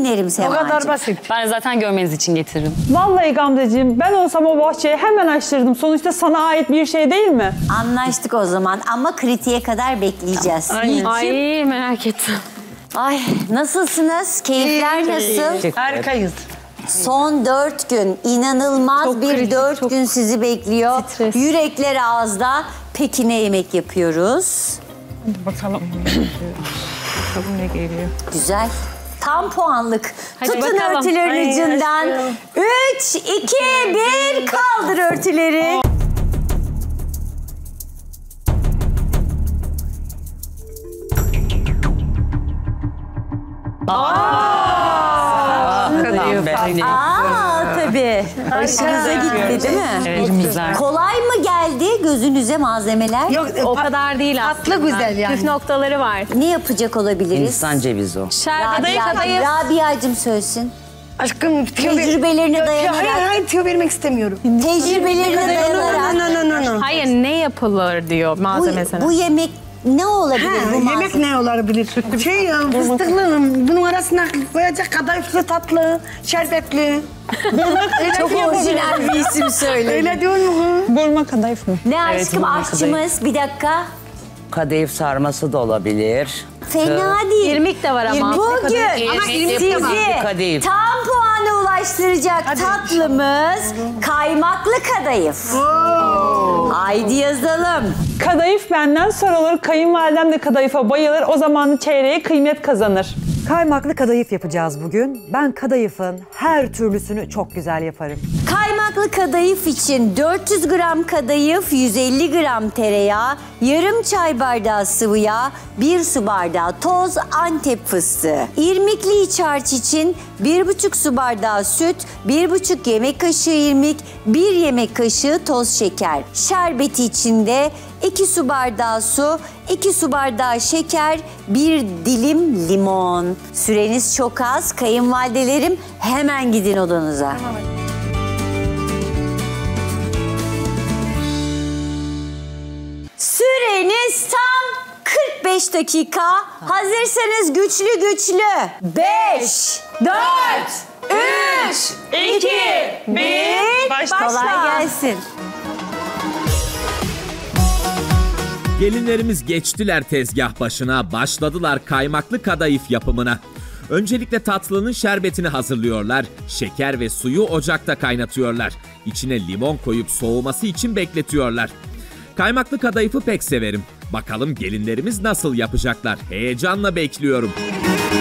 dinlerim Semacığım. O kadar basit. Ben zaten görmeniz için getiririm. Vallahi Gamzeciğim ben olsam o bahçeyi hemen açtırdım. Sonuçta sana ait bir şey değil mi? Anlaştık o zaman ama kritiğe kadar bekleyeceğiz. Ay merak ettim. Ay nasılsınız? Keyifler nasıl? Harikayız. Son 4 gün inanılmaz Çok bir kritik, 4 çok gün sizi bekliyor. stres. Yürekler ağızda. Peki ne yemek yapıyoruz? Bakalım. Bakalım ne geliyor. Güzel. Tam puanlık. Hadi Tutun bakalım. örtülerin Ay, ucundan. aşkım. 3, 2, 1 kaldır örtüleri. Tabii. Hoşunuza gitti değil mi? Evet, güzel. Kolay mı geldi gözünüze malzemeler? Yok, O kadar değil aslında. tatlı güzel yani. Püf noktaları var. Ne yapacak olabiliriz? Hindistan cevizi o. Rabia'cığım söylesin. Aşkım Tecrübelerine dayanarak. Hayır tüyo vermek istemiyorum. Tecrübelerine dayanarak. No. Hayır ne yapılır diyor malzemesine. Bu yemek ne olabilir bu Yemek malzeme? ne olabilir? Fıstıklı, bunun arasına koyacak kadayıflı tatlı, şerbetli. Çok orijinal bir isim söyle. Öyle diyor mu? Burma kadayıf mı? Ne aşkım aşçımız? Bir dakika. Kadayıf sarması da olabilir. Fena değil. İrmik de var ama. Bugün sizi kadayıf. tam puana ulaştıracak tatlımız kaymaklı kadayıf. Haydi yazalım. Kadayıf benden sorulur. Kayınvalidem de kadayıfa bayılır. O zaman çeyreğe kıymet kazanır. Kaymaklı kadayıf yapacağız bugün. Ben kadayıfın her türlüsünü çok güzel yaparım. Kaymaklı kadayıf için 400 gram kadayıf, 150 gram tereyağı, yarım çay bardağı sıvı yağ, 1 su bardağı toz Antep fıstığı. İrmikli iç harç için 1,5 su bardağı süt, 1,5 yemek kaşığı irmik, 1 yemek kaşığı toz şeker. Şerbeti için de 2 su bardağı su, 2 su bardağı şeker, 1 dilim limon. Süreniz çok az. Kayınvalidelerim hemen gidin odanıza. Süreniz tam 45 dakika. Hazırsanız güçlü güçlü. 5, 4, 3, 2, 1. Kolay gelsin. Gelinlerimiz geçtiler tezgah başına, başladılar kaymaklı kadayıf yapımına. Öncelikle tatlının şerbetini hazırlıyorlar. Şeker ve suyu ocakta kaynatıyorlar. İçine limon koyup soğuması için bekletiyorlar. Kaymaklı kadayıfı pek severim. Bakalım gelinlerimiz nasıl yapacaklar? Heyecanla bekliyorum.